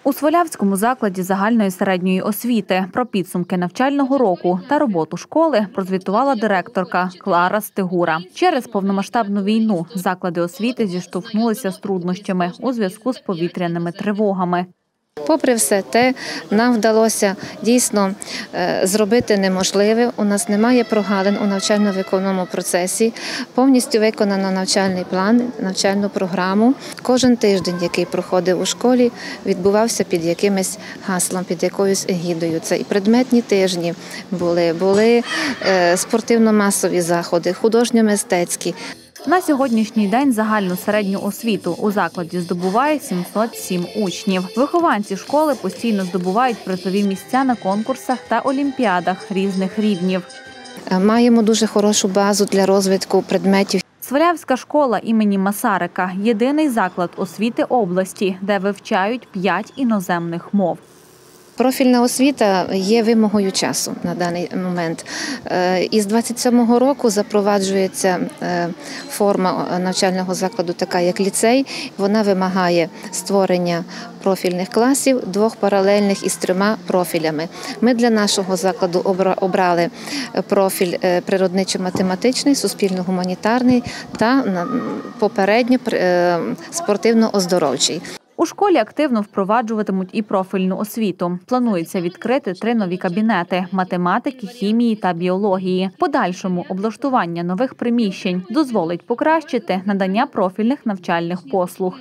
У Свалявському закладі загальної середньої освіти про підсумки навчального року та роботу школи прозвітувала директорка Клара Стигура. Через повномасштабну війну заклади освіти зіштовхнулися з труднощами у зв'язку з повітряними тривогами. Попри все те, нам вдалося дійсно зробити неможливе. У нас немає прогалин у навчально-виховному процесі. Повністю виконано навчальний план, навчальну програму. Кожен тиждень, який проходив у школі, відбувався під якимось гаслом, під якоюсь егідою. Це і предметні тижні були спортивно-масові заходи, художньо-мистецькі. На сьогоднішній день загальну середню освіту у закладі здобуває 707 учнів. Вихованці школи постійно здобувають призові місця на конкурсах та олімпіадах різних рівнів. Маємо дуже хорошу базу для розвитку предметів. Свалявська школа імені Масарика – єдиний заклад освіти області, де вивчають 5 іноземних мов. Профільна освіта є вимогою часу на даний момент. Із 27-го року запроваджується форма навчального закладу, така як ліцей. Вона вимагає створення профільних класів, 2 паралельних із 3 профілями. Ми для нашого закладу обрали профіль природничо-математичний, суспільно-гуманітарний та попередньо спортивно-оздоровчий. У школі активно впроваджуватимуть і профільну освіту. Планується відкрити 3 нові кабінети – математики, хімії та біології. Подальшому облаштування нових приміщень дозволить покращити надання профільних навчальних послуг.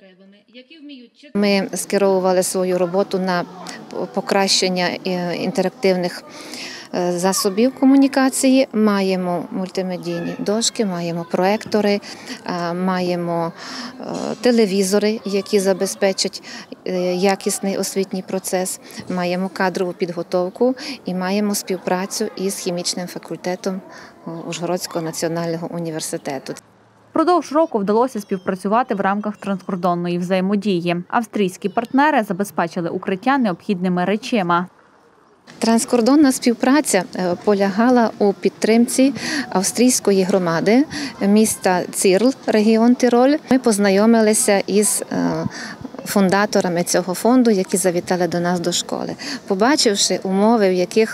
Ми скеровували свою роботу на покращення інтерактивних засобів комунікації, маємо мультимедійні дошки, маємо проектори, маємо телевізори, які забезпечать якісний освітній процес, маємо кадрову підготовку і маємо співпрацю із хімічним факультетом Ужгородського національного університету. Впродовж року вдалося співпрацювати в рамках транскордонної взаємодії. Австрійські партнери забезпечили укриття необхідними речима. Транскордонна співпраця полягала у підтримці австрійської громади міста Цирл, регіон Тироль. Ми познайомилися із фундаторами цього фонду, які завітали до нас до школи. Побачивши умови, в яких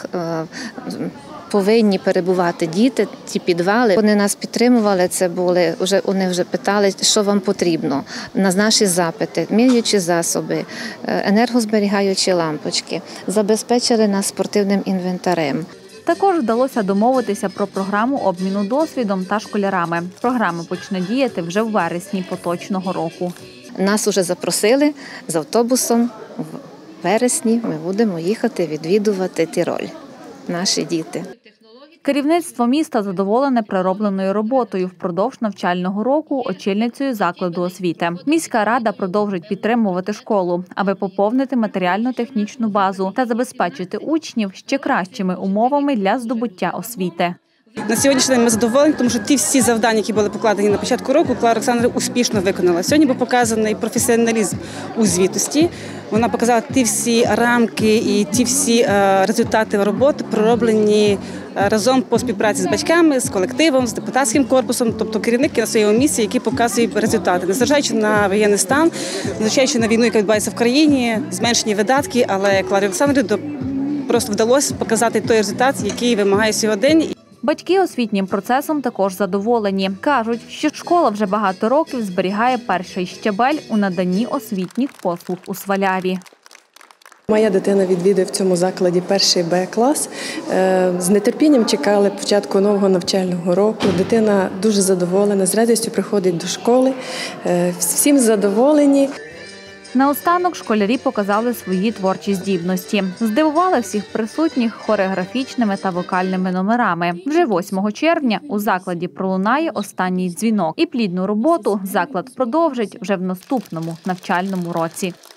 повинні перебувати діти, ті підвали. Вони нас підтримували, вони вже питали, що вам потрібно на наші запити, миючі засоби, енергозберігаючі лампочки, забезпечили нас спортивним інвентарем. Також вдалося домовитися про програму обміну досвідом та школярами. Програма почне діяти вже в вересні поточного року. Нас уже запросили з автобусом. В вересні ми будемо їхати відвідувати Тироль. Наші діти. Керівництво міста задоволене проробленою роботою впродовж навчального року очільницею закладу освіти. Міська рада продовжить підтримувати школу, аби поповнити матеріально-технічну базу та забезпечити учнів ще кращими умовами для здобуття освіти. На сьогоднішній день ми задоволені, тому що ті всі завдання, які були покладені на початку року, Клара Олександрівна успішно виконала. Сьогодні був показаний професіоналізм у звітності. Вона показала ті всі рамки і ті всі результати роботи, пророблені разом по співпраці з батьками, з колективом, з депутатським корпусом, тобто керівники на своєму місці, які показують результати. Незважаючи на воєнний стан, незважаючи на війну, яка відбувається в країні, зменшені видатки, але Кларі Олександрівні просто вдалося показати той результат, який вимагає сьогодення. Батьки освітнім процесом також задоволені. Кажуть, що школа вже багато років зберігає перший щабель у наданні освітніх послуг у Сваляві. Моя дитина відвідує в цьому закладі перший Б-клас. З нетерпінням чекали початку нового навчального року. Дитина дуже задоволена, з радістю приходить до школи. Всім задоволені. Наостанок школярі показали свої творчі здібності. Здивували всіх присутніх хореографічними та вокальними номерами. Вже 8 червня у закладі пролунає останній дзвінок. І плідну роботу заклад продовжить вже в наступному навчальному році.